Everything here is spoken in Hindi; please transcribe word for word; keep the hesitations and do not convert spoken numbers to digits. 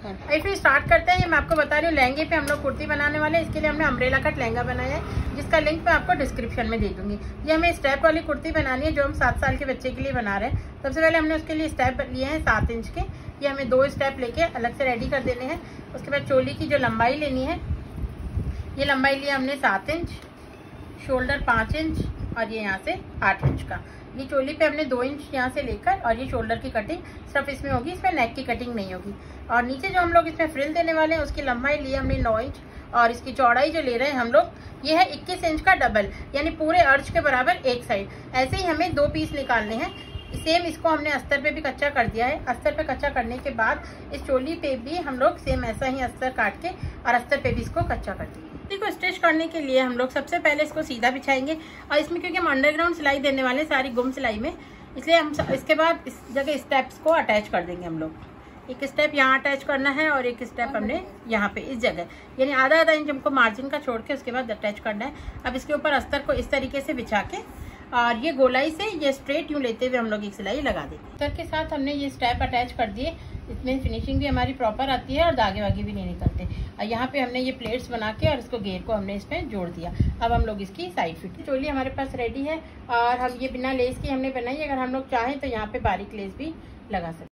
अभी फिर स्टार्ट करते हैं। ये मैं आपको बता रही हूँ, लहंगे पे हम लोग कुर्ती बनाने वाले हैं। इसके लिए हमने अम्ब्रेला कट लहंगा बनाया है, जिसका लिंक मैं आपको डिस्क्रिप्शन में दे दूंगी। ये हमें स्टेप वाली कुर्ती बनानी है, जो हम सात साल के बच्चे के लिए बना रहे हैं। सबसे पहले हमने उसके लिए स्टेप लिए हैं सात इंच के। ये हमें दो स्टेप लेके अलग से रेडी कर देने हैं। उसके बाद चोली की जो लंबाई लेनी है, ये लंबाई लिया हमने सात इंच, शोल्डर पाँच इंच और ये यहाँ से आठ इंच का। ये चोली पे हमने दो इंच यहाँ से लेकर, और ये शोल्डर की कटिंग सिर्फ इसमें होगी, इसमें नेक की कटिंग नहीं होगी। और नीचे जो हम लोग इसमें फ्रिल देने वाले हैं, उसकी लंबाई ली हमने नौ इंच, और इसकी चौड़ाई जो ले रहे हैं हम लोग, ये है इक्कीस इंच का डबल, यानी पूरे अर्ज के बराबर एक साइड। ऐसे ही हमें दो पीस निकालने हैं। सेम इसको हमने अस्तर पे भी कच्चा कर दिया है। अस्तर पे कच्चा करने के बाद इस चोली पे भी हम लोग सेम ऐसा ही अस्तर काट के और अस्तर पे भी इसको कच्चा कर देंगे। कुर्ती को स्टिच करने के लिए हम लोग सबसे पहले इसको सीधा बिछाएंगे, और इसमें क्योंकि हम अंडरग्राउंड सिलाई देने वाले हैं सारी गुम सिलाई में, इसलिए हम इसके बाद इस जगह स्टेप्स को अटैच कर देंगे। हम लोग एक स्टेप यहाँ अटैच करना है और एक स्टेप हमने यहाँ पे इस जगह, यानी आधा आधा इंच हमको मार्जिन का छोड़ के उसके बाद अटैच करना है। अब इसके ऊपर अस्तर को इस तरीके से बिछा के, और ये गोलाई से ये स्ट्रेट यूं लेते हुए हम लोग एक सिलाई लगा देंगे। अस्तर के साथ हमने ये स्टेप अटैच कर दिए। इसमें फिनिशिंग भी हमारी प्रॉपर आती है और दागे वागे भी नहीं निकलते। और यहाँ पे हमने ये प्लेट्स बना के और इसको घेर को हमने इसमें जोड़ दिया। अब हम लोग इसकी साइड फिट, चोली हमारे पास रेडी है, और हम ये बिना लेस की हमने बनाई। अगर हम लोग चाहें तो यहाँ पे बारीक लेस भी लगा सकते हैं।